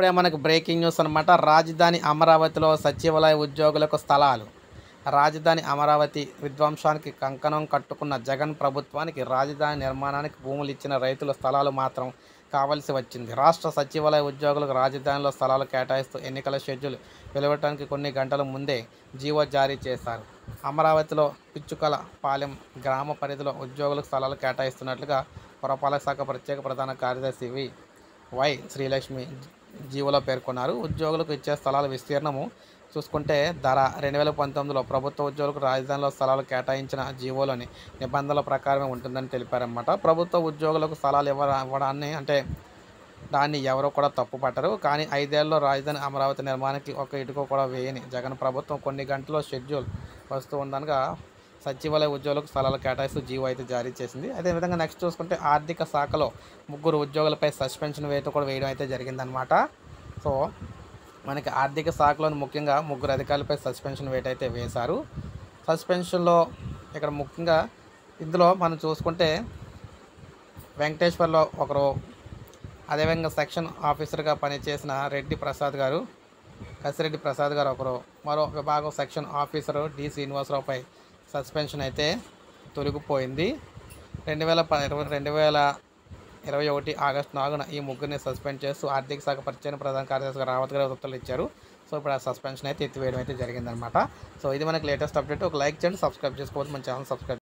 ఇప్పుడే మనకు breaking news అనమాట. రాజధాని అమరావతిలో సచివాలయ ఉద్యోగులకు స్థలాలు. రాజధాని అమరావతి విధ్వంసానికి కంకణం కట్టుకున్న జగన్ ప్రభుత్వానికి రాజధాని నిర్మాణానికి భూములు ఇచ్చిన రైతుల స్థలాలు మాత్రం కావాల్సి వచ్చింది. రాష్ట్ర సచివాలయ ఉద్యోగులకు రాజధానిలో స్థలాలు కేటాయిస్తూ ఎన్నికల షెడ్యూల్ వెలువడటానికి కొన్ని గంటల ముందే జీవో జారీ చేశారు. అమరావతిలో పిచ్చుకల పాలెం గ్రామ పరిధిలో ఉద్యోగులకు స్థలాలు కేటాయిస్తున్నట్లుగా పురపాలక శాఖ ప్రత్యేక ప్రధాన కార్యదర్శి వై శ్రీలక్ష్మి జీవోలో పేర్కొన్నారు. ఉద్యోగులకు ఇచ్చే స్థలాల విస్తీర్ణము చూసుకుంటే ధర 2019లో ప్రభుత్వ ఉద్యోగులకు రాజధానిలో స్థలాలు కేటాయించిన జీవోలోని నిబంధనల ప్రకారమే ఉంటుందని తెలిపారన్నమాట. ప్రభుత్వ ఉద్యోగులకు స్థలాలు ఇవ్వడాన్ని అంటే దాన్ని ఎవరో కూడా తప్పు పట్టరు. కానీ 5 ఏళ్లలో రాజధాని అమరావతి నిర్మాణానికి ఒక ఇటుక కూడా వేయని జగన్ ప్రభుత్వం కొన్ని గంటల్లో షెడ్యూల్ వస్తూ ఉండగా సచివాలయ ఉద్యోగులకు స్థలాలు కేటాయిస్తూ జీవో అయితే జారీ చేసింది. అదేవిధంగా నెక్స్ట్ చూసుకుంటే ఆర్థిక శాఖలో 3 ఉద్యోగులపై సస్పెన్షన్ వేయడం అయితే జరిగిందనమాట. సో మనకి ఆర్థిక శాఖలోని ముఖ్యంగా 3 అధికారులపై సస్పెన్షన్ అయితే వేశారు. సస్పెన్షన్లో ఇక్కడ ముఖ్యంగా ఇందులో మనం చూసుకుంటే వెంకటేశ్వర్లో ఒకరు, అదేవిధంగా సెక్షన్ ఆఫీసర్గా పనిచేసిన కసిరెడ్డి ప్రసాద్ గారు ఒకరు, మరో విభాగం సెక్షన్ ఆఫీసరు డి శ్రీనివాసరావుపై సస్పెన్షన్ అయితే తొలగిపోయింది. 2021 ఆగస్టు 4న ఈ ముగ్గురిని సస్పెండ్ చేస్తూ ఆర్థిక శాఖ పరిచయం ప్రధాన కార్యదర్శి రావత్ గారు ఉత్తర్వులు ఇచ్చారు. సో ఇప్పుడు ఆ సస్పెన్షన్ అయితే ఎత్తివేయడం అయితే జరిగిందనమాట. సో ఇది మనకి లేటెస్ట్ అప్డేట్. ఒక లైక్ చేయండి, సబ్స్క్రైబ్ చేసుకోవద్దు, మన ఛానల్ సబ్స్క్రైబ్